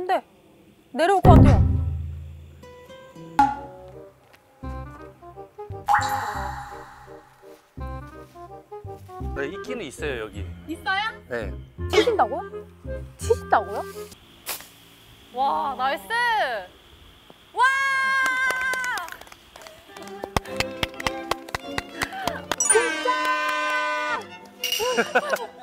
돼. 내려올 것 같아요. 네, 있기는 있어요, 여기. 있어요? 네. 치신다고요? 치신다고요? 와, 나이스! 와! 진짜!